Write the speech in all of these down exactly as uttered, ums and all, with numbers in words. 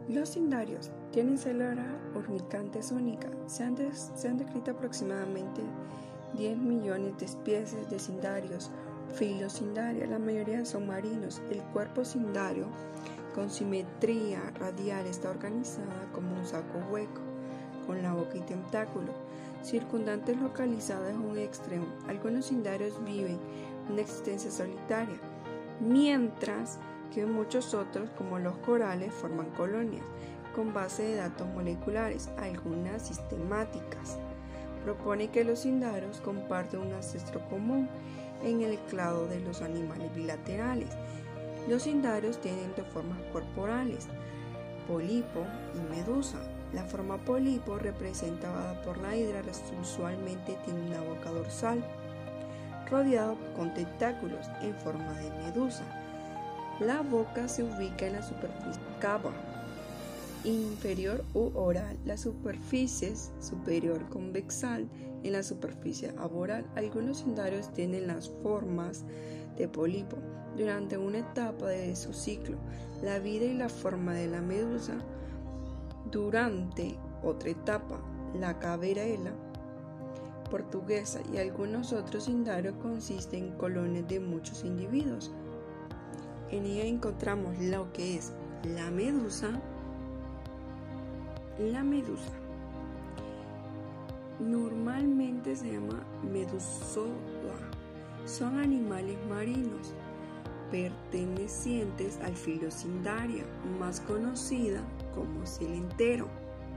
Los cnidarios tienen células urticantes únicas. Se han, de, se han descrito aproximadamente diez millones de especies de cnidarios filocnidarias. La mayoría son marinos. El cuerpo cnidario con simetría radial está organizada como un saco hueco, con la boca y tentáculos circundantes localizados en un extremo. Algunos cnidarios viven una existencia solitaria, mientras que muchos otros, como los corales, forman colonias con base de datos moleculares, algunas sistemáticas. Propone que los cnidarios comparten un ancestro común en el clado de los animales bilaterales. Los cnidarios tienen dos formas corporales, pólipo y medusa. La forma pólipo, representada por la hidra, usualmente tiene una boca dorsal, rodeada con tentáculos en forma de medusa. La boca se ubica en la superficie cava inferior u oral, la superficie superior convexal en la superficie aboral. Algunos cnidarios tienen las formas de pólipo durante una etapa de su ciclo, la vida y la forma de la medusa durante otra etapa, la caverela portuguesa, y algunos otros cnidarios consisten en colonias de muchos individuos. En ella encontramos lo que es la medusa. La medusa normalmente se llama medusoda. Son animales marinos pertenecientes al filo cnidaria, más conocida como celentero.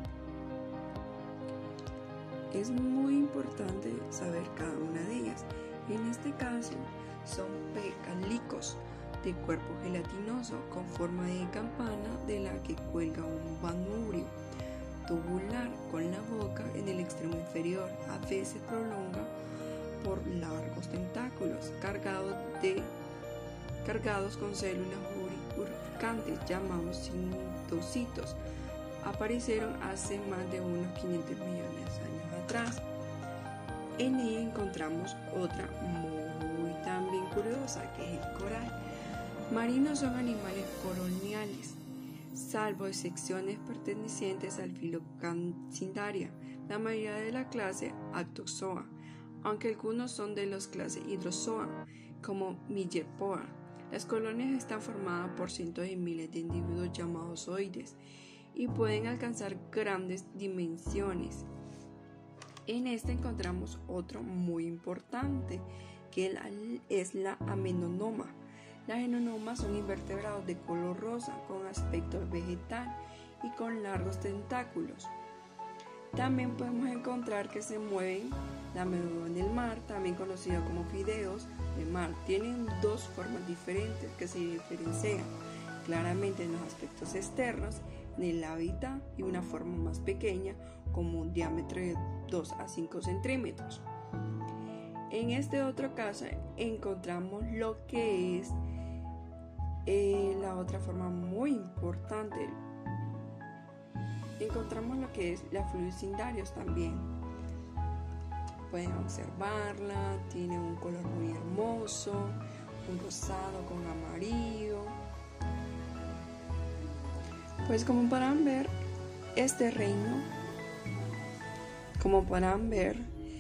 Es muy importante saber cada una de ellas. En este caso son pecálicos de cuerpo gelatinoso con forma de campana de la que cuelga un manubrio tubular con la boca en el extremo inferior, a veces prolonga por largos tentáculos cargados, de, cargados con células urticantes llamados cnidocitos. Aparecieron hace más de unos quinientos millones de años atrás. En ella encontramos otra muy también curiosa, que es el coral. Marinos son animales coloniales, salvo excepciones pertenecientes al filo cnidaria, la mayoría de la clase Actozoa, aunque algunos son de las clases Hydrozoa, como Millepoa. Las colonias están formadas por cientos de miles de individuos llamados zooides y pueden alcanzar grandes dimensiones. En esta encontramos otro muy importante, que es la amenonoma. Las amenonomas son invertebrados de color rosa con aspecto vegetal y con largos tentáculos. También podemos encontrar que se mueven la amenonoma en el mar, también conocida como fideos de mar. Tienen dos formas diferentes que se diferencian claramente en los aspectos externos, en el hábitat, y una forma más pequeña con un diámetro de dos a cinco centímetros. En este otro caso encontramos lo que es eh, la otra forma muy importante. Encontramos lo que es la flucnidarios también. Pueden observarla, tiene un color muy hermoso, un rosado con amarillo. Pues como podrán ver, este reino, como podrán ver,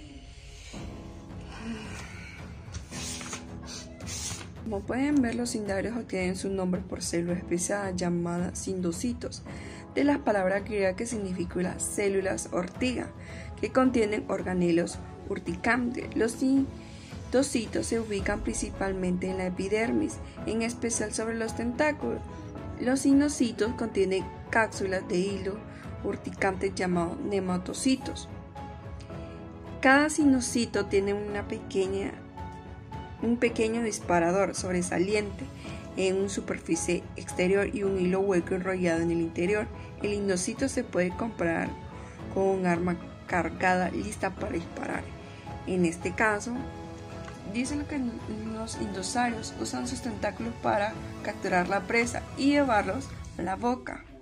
como pueden ver, los cnidarios obtienen su nombre por células especiadas llamadas cnidocitos, de las palabras griegas que significan las células ortiga, que contienen organelos urticantes. Los cnidocitos se ubican principalmente en la epidermis, en especial sobre los tentáculos. Los cnidocitos contienen cápsulas de hilo urticante llamados nematocitos. Cada cnidocito tiene una pequeña, un pequeño disparador sobresaliente en una superficie exterior y un hilo hueco enrollado en el interior. El cnidocito se puede comparar con un arma cargada lista para disparar. En este caso, dicen que los indosáuridos usan sus tentáculos para capturar la presa y llevarlos a la boca.